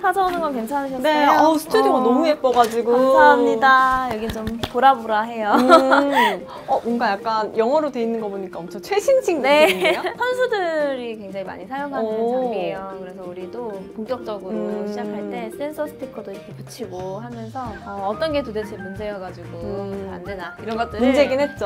찾아오는 건 괜찮으셨어요? 네, 스튜디오가 너무 예뻐가지고. 감사합니다. 여기 좀 보라보라해요. 뭔가 약간 영어로 돼 있는 거 보니까 엄청 최신식 네. 느낌이에요? 선수들이 굉장히 많이 사용하는 장비예요. 그래서 우리도 본격적으로 시작할 때 센서 스티커도 이렇게 붙이고 하면서 어떤 게 도대체 문제여가지고 잘 안 되나 이런 것들을 문제긴 했죠.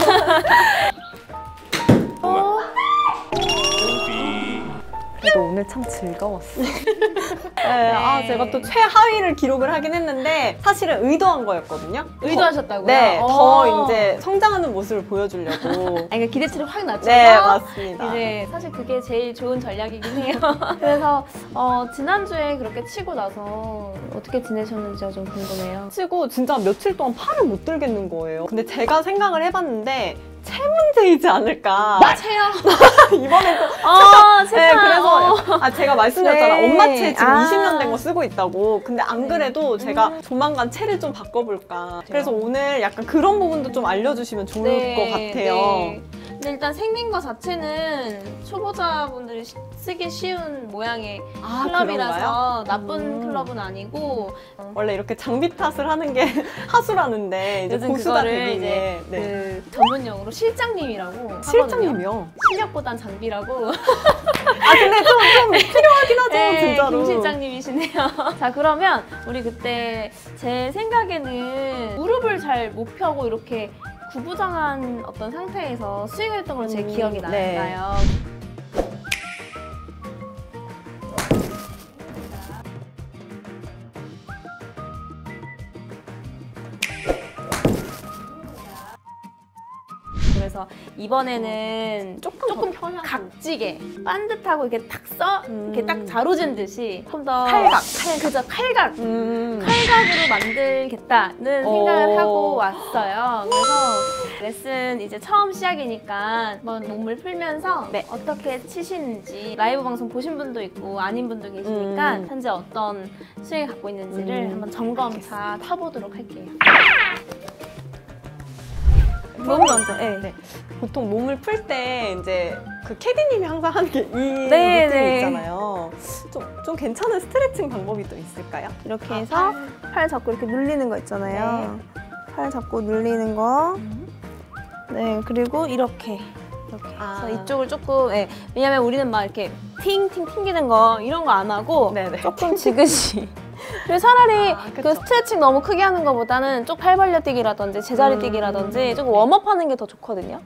그래도 오늘 참 즐거웠어. 네, 제가 또 최하위를 기록을 하긴 했는데 사실은 의도한 거였거든요. 의도하셨다고요? 네, 더 이제 성장하는 모습을 보여주려고. 그러니까 기대치를 확 낮춰서 네, 맞습니다. 이제 사실 그게 제일 좋은 전략이긴 해요. 그래서 지난주에 그렇게 치고 나서 어떻게 지내셨는지가 좀 궁금해요. 치고 진짜 며칠 동안 팔을 못 들겠는 거예요. 근데 제가 생각을 해봤는데 체 문제이지 않을까. 체요? 이번엔 또 네, 그래서 제가 말씀드렸잖아. 네. 엄마 체 지금 20년 된 거 쓰고 있다고. 근데 안 그래도 제가 조만간 체를 좀 바꿔볼까. 그래서 오늘 약간 그런 부분도 좀 알려주시면 좋을 것 같아요. 네. 근데 일단 생긴 거 자체는 초보자분들이 쓰기 쉬운 모양의 클럽이라서 나쁜 클럽은 아니고 원래 이렇게 장비 탓을 하는 게 하수라는데 이제 고수가 되기에 그 전문용어로 실장님이라고 실장님이요? 하거든요. 실력보단 장비라고. 근데 좀 필요하긴 하죠. 네, 진짜로. 김 실장님이시네요. 자, 그러면 우리 그때 제 생각에는 무릎을 잘 못 펴고 이렇게 구부정한 어떤 상태에서 스윙을 했던 걸로 제 기억이 나요. 네. 그래서 이번에는 조금 각지게 반듯하고 이렇게 이렇게 딱 자로진 듯이 조금 더 그죠, 칼각으로 만들겠다는 생각을 하고 왔어요. 그래서 레슨 이제 처음 시작이니까 한번 몸을 풀면서 어떻게 치시는지 라이브 방송 보신 분도 있고 아닌 분도 계시니까 현재 어떤 스윙을 갖고 있는지를 한번 점검차 타보도록 할게요. 몸 먼저. 네. 보통 몸을 풀 때 이제 그 캐디님이 항상 하는 게 이 루틴 있잖아요. 좀 괜찮은 스트레칭 방법이 또 있을까요? 이렇게 해서 팔 잡고 이렇게 눌리는 거 있잖아요. 팔 잡고 눌리는 거. 네, 그리고 이렇게. 그래서 이쪽을 조금, 왜냐면 우리는 막 이렇게 튕기는 거 이런 거 안 하고 조금 지그시. 그리고 차라리 그 스트레칭 너무 크게 하는 것보다는 쪽 팔 벌려 뛰기라든지 제자리 뛰기라든지 조금 웜업하는 게 더 좋거든요.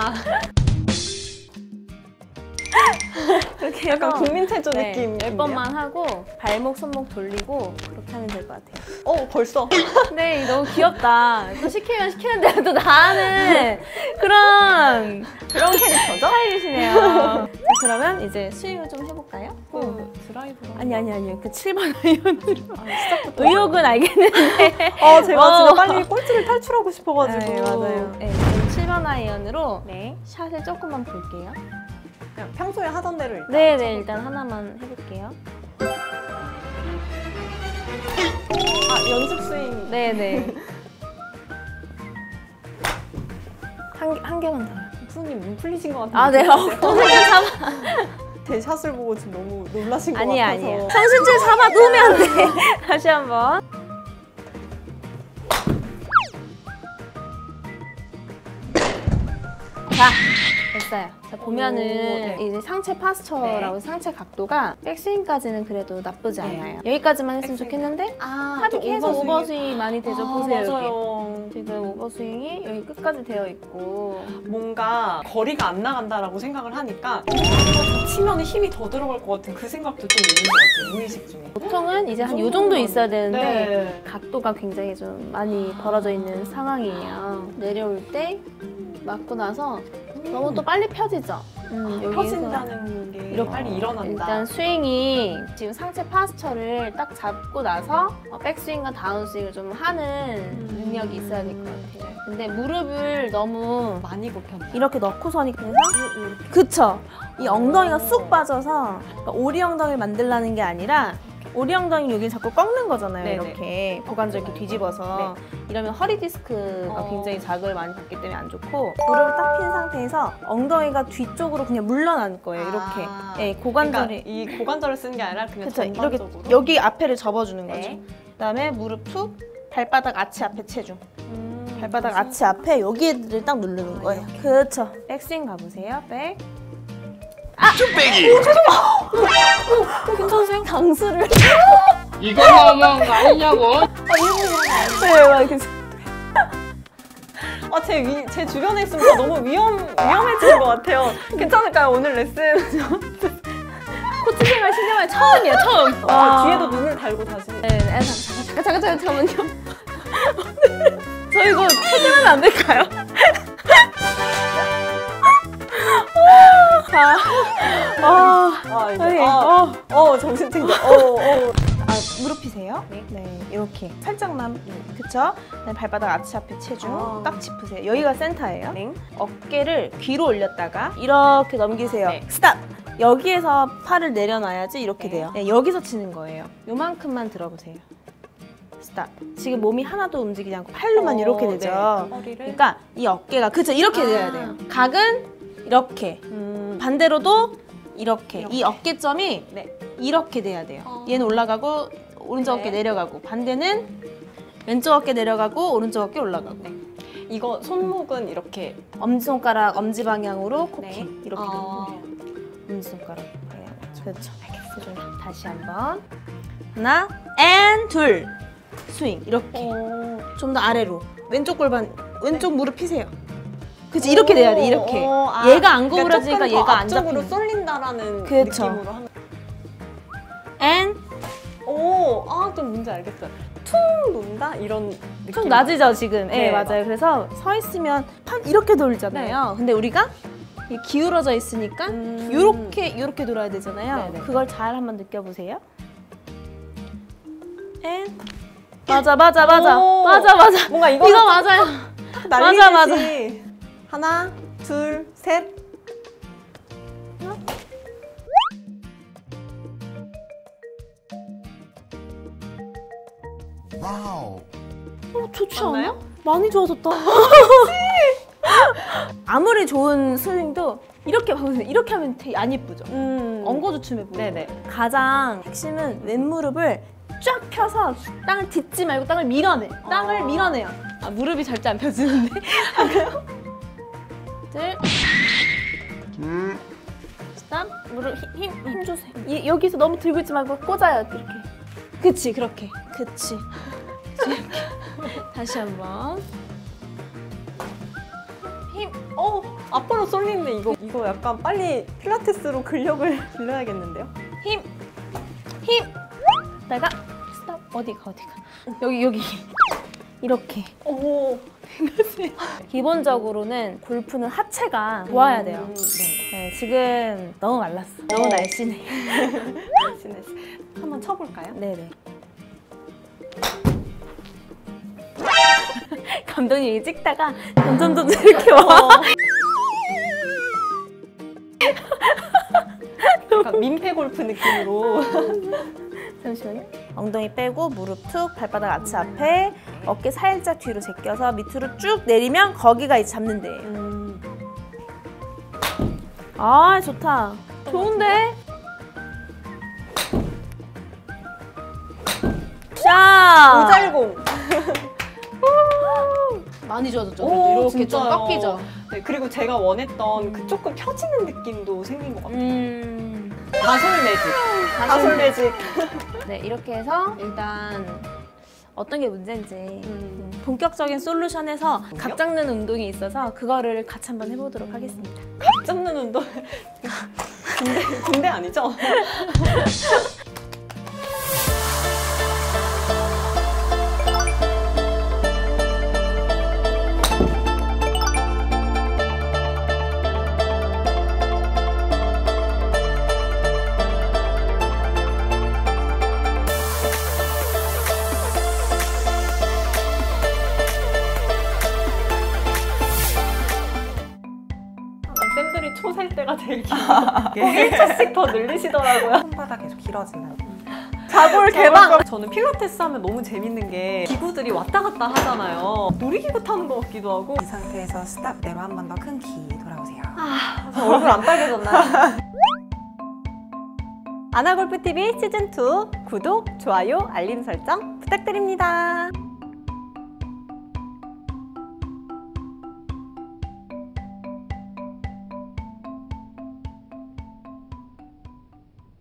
그렇게 약간 국민체조 느낌. 10번만 하고 발목, 손목 돌리고 그렇게 하면 될 것 같아요. 벌써? 근데 너무 귀엽다. 또 시키면 시키는 대로 또 다 하는 그런 캐릭터죠? 스타일이시네요. 자, 그러면 이제 스윙을 좀 해볼까요? 드라이브로? 아니요. 그 7번 아이언으로. 시작부터. 의욕은 알겠는데. 제가 진짜 빨리 꼴찌를 탈출하고 싶어가지고. 맞아요. 7번 아이언으로 샷을 조금만 볼게요. 그냥 평소에 하던 대로 일단. 일단 하나만 해볼게요. 연습 스윙. 네네. 한 개만 더요. 프로님 눈 풀리신 것 같은데. 선수줄 삼아. 제 샷을 보고 지금 너무 놀라신 것 같아서. 아니에요. 선수줄 삼아 놓으면 돼. 다시 한번. 자, 됐어요. 자, 보면은 이제 상체 파스처라고 상체 각도가 백스윙까지는 그래도 나쁘지 않아요. 여기까지만 했으면 좋겠는데 하도 계속 오버스윙이 많이 되죠. 보세요. 맞아요. 여기. 지금 오버스윙이 여기 끝까지 되어 있고 뭔가 거리가 안 나간다라고 생각을 하니까 치면 힘이 더 들어갈 것 같은 그 생각도 좀 있는 것 같아요. 무의식 중에. 보통은 이제 한 이 정도 있어야 되는데 각도가 굉장히 좀 많이 벌어져 있는 상황이에요. 내려올 때 맞고 나서 너무 또 빨리 펴지죠? 펴진다는 게 이렇게 빨리 일어난다. 일단 스윙이 지금 상체 파스처를 딱 잡고 나서 백스윙과 다운스윙을 좀 하는 능력이 있어야 될 것 같아요. 근데 무릎을 너무 많이 굽혔나? 이렇게 넣고서니 그래서 그쵸? 이 엉덩이가 쑥 빠져서 오리 엉덩이를 만들라는 게 아니라 오리 엉덩이 여기 자꾸 꺾는 거잖아요. 네네. 이렇게 고관절 이렇게 뒤집어서 이러면 허리 디스크가 굉장히 자극을 많이 받기 때문에 안 좋고 무릎을 딱 핀 상태에서 엉덩이가 뒤쪽으로 그냥 물러날 거예요. 이렇게. 네, 고관절이 그러니까 이 고관절을 쓰는 게 아니라 그냥 그쵸, 이렇게 전반적으로 여기 앞에를 접어주는 거죠. 네. 그다음에 무릎 툭, 발바닥 아치 앞에 체중. 발바닥 아치 앞에 여기를 딱 누르는 거예요. 그렇죠. 백스윙 가보세요. 백. 쭈빼기! 괜찮으세요? 강수를. 이거 너무한 거 아니냐고? 네, 막 이렇게. 제 주변에 있으면 너무 위험해지는 것 같아요. 괜찮을까요, 오늘 레슨? 코치 생활 10년 만에 처음이에요, 처음. 뒤에도 눈을 달고 다시. 네, 잠깐만요. 저 이거 퇴근하면 안 될까요? 정신 챙겨. 무릎 펴세요. 네, 이렇게 살짝만. 그쵸? 네, 발바닥 아치 앞에 체중 딱 짚으세요. 여기가 센터예요. 네. 어깨를 뒤로 올렸다가 이렇게 넘기세요. 네. 스탑! 여기에서 팔을 내려놔야지 이렇게 네. 돼요. 네, 여기서 치는 거예요. 요만큼만 들어보세요. 스탑. 지금 몸이 하나도 움직이지 않고 팔로만 이렇게 되죠. 네. 허리를. 그러니까 이 어깨가 그쵸? 이렇게 돼야 돼요. 각은 이렇게. 반대로도 이렇게. 이 어깨점이 이렇게 돼야 돼요. 얘는 올라가고 오른쪽 어깨 내려가고 반대는 왼쪽 어깨 내려가고 오른쪽 어깨 올라가고. 이거 손목은 이렇게 엄지손가락 엄지 방향으로 코킹 이렇게 되는 아. 거예요. 엄지손가락 방향. 그렇죠. 알겠어요. 다시 한번. 하나, 앤 둘. 스윙 이렇게. 좀 더 아래로. 왼쪽 골반, 왼쪽 무릎 피세요. 그치, 이렇게 돼야 돼, 이렇게. 얘가 안 구부러지니까 그러니까 얘가 안 앞쪽으로 잡히는. 쏠린다라는 그쵸. 느낌으로 하면. 앤 좀 뭔지 알겠어요. 퉁 논다? 이런 느낌. 좀 낮이죠, 지금. 네, 맞아요. 그래서 서 있으면 팔 이렇게 돌잖아요. 근데 우리가 이 기울어져 있으니까 요렇게 돌아야 되잖아요. 네네. 그걸 잘 한번 느껴보세요. 앤 맞아. 뭔가 이거 맞아요. 날리듯이. 맞아. 하나, 둘, 셋. 와우. 좋지 맞나요? 않아요? 많이 좋아졌다. 아무리 좋은 스윙도 이렇게 보세요. 이렇게 하면 되게 안 예쁘죠. 엉거주춤해 보여요. 네네. 가장 핵심은 왼무릎을 쫙 펴서 땅을 딛지 말고 땅을 밀어내. 땅을 밀어내요. 무릎이 절대 안 펴지는데. 둘. 스탑. 무릎 힘 주세요. 여기서 너무 들고 있지 말고 꽂아요. 이렇게. 그치, 그렇게. 그치. 이렇게. 다시 한번. 힘. 앞으로 쏠리는데 이거 약간 빨리 필라테스로 근력을 길러야겠는데요? 힘. 내가 스탑. 어디가. 여기. 이렇게. 기본적으로는 골프는 하체가 좋아야 돼요. 네, 지금 너무 말랐어. 너무 날씬해. 날씬했어. 한번 쳐볼까요? 네네. 감독님이 찍다가 점점 이렇게 와. 약간 민폐 골프 느낌으로. 잠시만요. 엉덩이 빼고 무릎 툭, 발바닥 아치 앞에 어깨 살짝 뒤로 제껴서 밑으로 쭉 내리면 거기가 이제 잡는 데예요. 아, 좋다. 좋은데? 샷! 오잘공. 많이 좋아졌죠? 오, 이렇게 진짜요. 좀 꺾이죠? 네, 그리고 제가 원했던 그 조금 펴지는 느낌도 생긴 것 같아요. 가솔 가솔 매직. 네, 이렇게 해서 일단 어떤 게 문제인지 본격적인 솔루션에서 각 잡는 운동이 있어서 그거를 같이 한번 해보도록 하겠습니다. 각 잡는 운동. 군대 아니죠? 쌤들이 초 셀 때가 제일 길어요. 1초씩 더 늘리시더라고요. 손바닥 계속 길어지는. 자골 개방! 저는 필라테스 하면 너무 재밌는 게 기구들이 왔다 갔다 하잖아요. 놀이기구 타는 것 같기도 하고. 이 상태에서 스탑대로 한 번 더 큰 키 돌아오세요. 저 얼굴 안 빨개졌나요? 아나골프TV 시즌2 구독, 좋아요, 알림 설정 부탁드립니다.